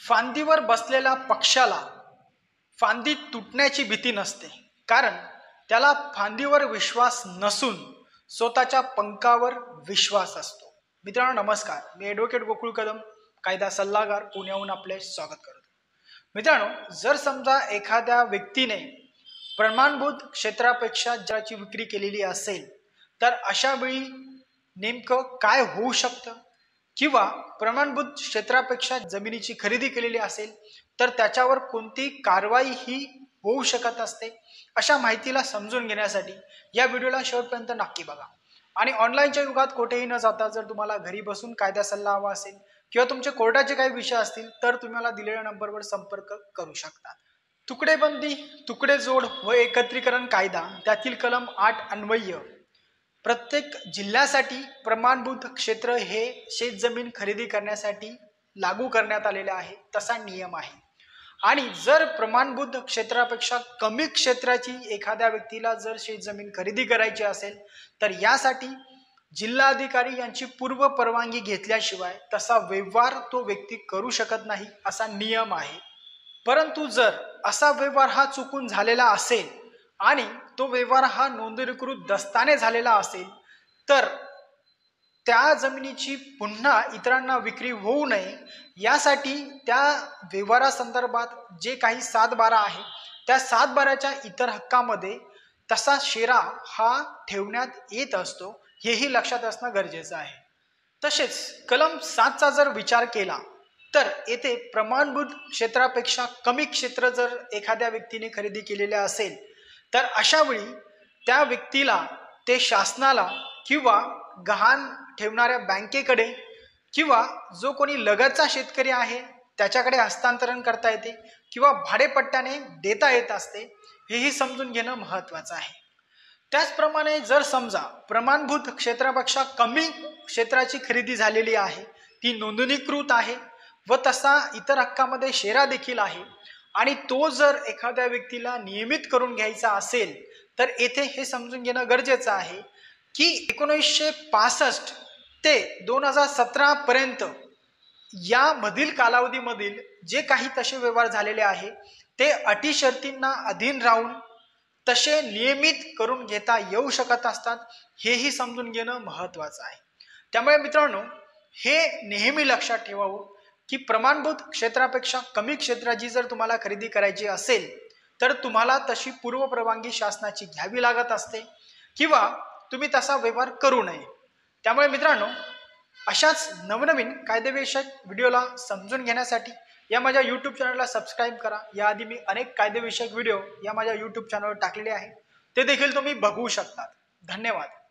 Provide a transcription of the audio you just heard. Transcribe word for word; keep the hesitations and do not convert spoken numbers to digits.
फांदीवर बसलेल्या पक्षाला फांदी तुटण्याची भीती नसते, कारण त्याला फांदीवर विश्वास नसून स्वतःच्या पंखावर विश्वास असतो. मित्रांनो नमस्कार, मी ॲडव्होकेट गोकुळ कदम, कायदा सल्लागार, पुण्याहून आपले स्वागत करतो. मित्रांनो, जर समजा एखाद्या व्यक्तीने प्रमाणभूत क्षेत्रापेक्षा ज्याची विक्री केलेली असेल तर अशा वेळी नेमकं काय होऊ शकतं, किंवा प्रमाणभूत क्षेत्रापेक्षा जमिनीची खरेदी केलेली असेल तर त्याच्यावर कोणती कारवाई ही होऊ शकत असते, अशा माहितीला समजून घेण्यासाठी या व्हिडिओला शेवटपर्यंत नक्की बघा. आणि ऑनलाईनच्या युगात कुठेही न जाता जर तुम्हाला घरी बसून कायदा सल्ला हवा असेल किंवा तुमचे कोर्टाचे काही विषय असतील तर तुम्हाला दिलेल्या नंबरवर संपर्क करू शकता. तुकडेबंदी, तुकडे जोड व एकत्रीकरण कायदा त्यातील कलम आठ अन्वय प्रत्येक जिल्ह्यासाठी प्रमाणभूत क्षेत्र हे शेतजमीन खरेदी करण्यासाठी लागू करण्यात आलेले आहे, तसा नियम आहे. आणि जर प्रमाणभूत क्षेत्रापेक्षा कमी क्षेत्राची एखाद्या व्यक्तीला जर शेतजमीन खरेदी करायची असेल तर यासाठी जिल्हाधिकारी यांची पूर्व परवानगी घेतल्याशिवाय तसा व्यवहार तो व्यक्ती करू शकत नाही, असा नियम आहे. परंतु जर असा व्यवहार हा चुकून झालेला असेल आणि तो व्यवहार हा नोंदणीकृत दस्ताने झालेला असेल तर त्या जमिनीची पुन्हा इतरांना विक्री होऊ नये यासाठी त्या व्यवहारासंदर्भात जे काही सात बारा आहे त्या सात बाराच्या इतर हक्कामध्ये तसा शेरा हा ठेवण्यात येत असतो, हेही लक्षात असणं गरजेचं आहे. तसेच कलम सातचा जर विचार केला तर येथे प्रमाणभूत क्षेत्रापेक्षा कमी क्षेत्र जर एखाद्या व्यक्तीने खरेदी केलेले असेल तर अशा वेळी त्या व्यक्तीला ते शासनाला किंवा गहाण ठेवणाऱ्या बँकेकडे किंवा जो कोणी लगतचा शेतकरी आहे त्याच्याकडे हस्तांतरण करता येते किंवा भाडेपट्ट्याने देता येत असते, हेही समजून घेणं महत्त्वाचं आहे. त्याचप्रमाणे जर समजा प्रमाणभूत क्षेत्रापेक्षा कमी क्षेत्राची खरेदी झालेली आहे, ती नोंदणीकृत आहे व तसा इतर हक्कामध्ये शेरा देखील आहे आणि तो जर एखाद्या व्यक्तीला नियमित करून घ्यायचा असेल तर येथे हे समजून घेणं गरजेचं आहे की एकोणीसशे पासष्ट ते दोन हजार सतरा पर्यंत यामधील कालावधीमधील जे काही तसे व्यवहार झालेले आहे ते अटी शर्तींना अधीन राहून तसे नियमित करून घेता येऊ शकत असतात, हेही समजून घेणं महत्त्वाचं आहे. त्यामुळे मित्रांनो, हे नेहमी लक्षात ठेवावं की प्रमाणभूत क्षेत्रापेक्षा कमी क्षेत्राची जर तुम्हाला खरेदी करायची असेल तर तुम्हाला तशी पूर्व परवानगी शासनाची घ्यावी लागत असते किंवा तुम्ही तसा व्यवहार करू नये. त्यामुळे मित्रांनो, अशाच नवनवीन कायदेविषयक व्हिडिओला समजून घेण्यासाठी या माझ्या यूट्यूब चॅनलला सबस्क्राईब करा. याआधी मी अनेक कायदेविषयक व्हिडिओ या माझ्या यूट्यूब चॅनलवर टाकलेले आहे, ते देखील तुम्ही बघू शकता. धन्यवाद.